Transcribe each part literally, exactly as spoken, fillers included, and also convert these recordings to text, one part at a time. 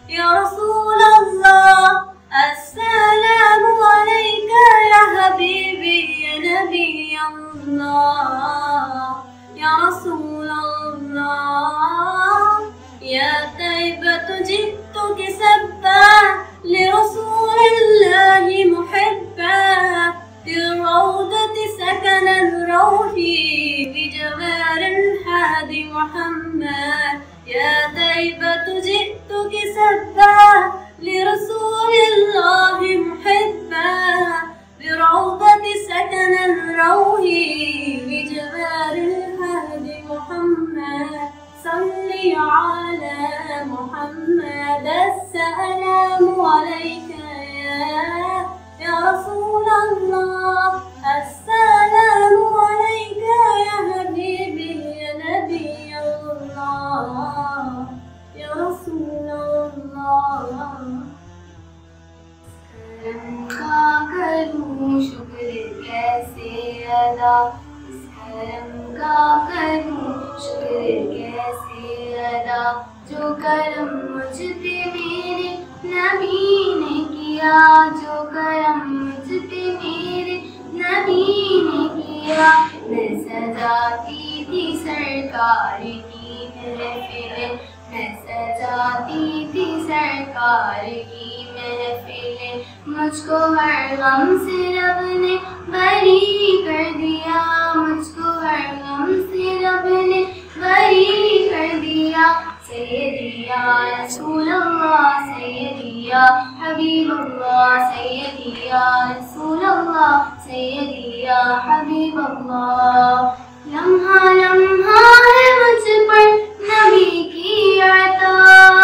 یا رسول اللہ السلام علیکہ یا حبیبی یا نبی اللہ یا رسول اللہ یا طیبۃ جئتک سبا لرسول اللہ محبا في الروضة سكن الروح بجوار الحادي محمد يا طيبة جئتك سبا لرسول الله محبا بروضة سكن الروح بجوار الحادي محمد صلي على محمد السلام عليك يا رسول الله السلام عليك يا حبيبي يا نبي الله يا رسول الله کرم کا کروں شکر کیسے ادا اس کرم کا کروں شکر کیسے ادا جو کرم مجھ پہ میرے نبی نے کیا جو کرم مجھ پہ میرے نبی نے کیا میں سجاتی تھی سرکار کی محفل میں سجاتی تھی سرکار کی محفل مجھ کو ہر غم سے رب نے بری کر دیا مجھ کو ہر غم سے رب نے بری کر دیا سیدی یا رسول اللہ سیدی یا حبیب اللہ سیدی یا رسول اللہ سیدی یا حبیب اللہ لمحہ لمحہ ہے مجھ پر نبی کی عطا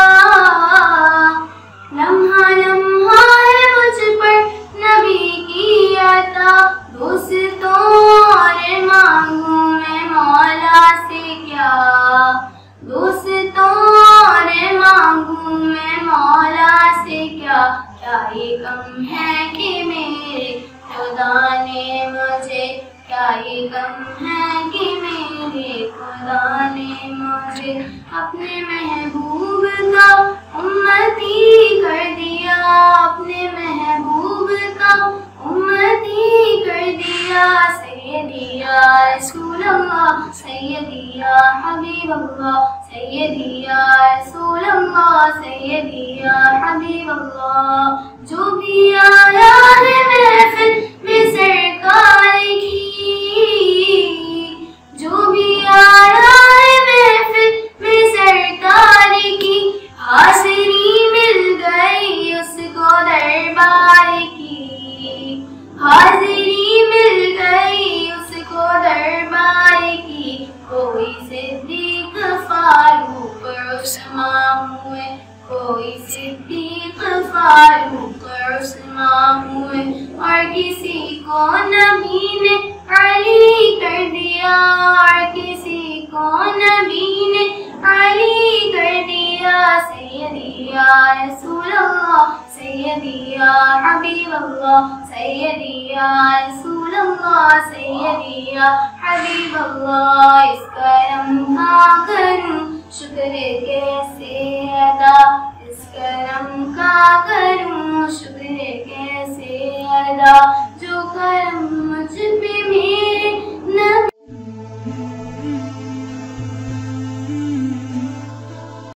لمحہ لمحہ ہے مجھ پر نبی کی عطا دوستوں اور مانگوں میں مولا سے کیا دوستوں اور مانگوں میں مولا سے کیا کیا یہ غم ہے کہ میرے خدا نے مجھے کیا یہ غم ہے کہ میرے خدا نے مجھے اپنے محبوب کا امتی کر دیا اپنے محبوب کا امتی کر دیا سیدی یا رسول اللہ سیدی یا حبیب اللہ سیدی یا رسول اللہ سیدی یا حبیب اللہ جو بھی آیا ہے محفل میں سرکار کی جو بھی آیا ہے محفل میں سرکار کی حاضری مل گئی اس کو دربار کی حاضری مل گئی اس کو دربار کی کوئی صدیق فاروق عثمان ہوئے کوئی صدیق فاروق عثمان ہوئے اور کسی کو نبی نے علی کر دیا اور کسی کو نبی نے علی کر دیا سیدی یا رسول اللہ سیدی یا حبیب اللہ سیدی یا رسول اللہ سیدی یا حبیب اللہ اس کرم کا کروں شکر کیسے ادا اس کرم کا کروں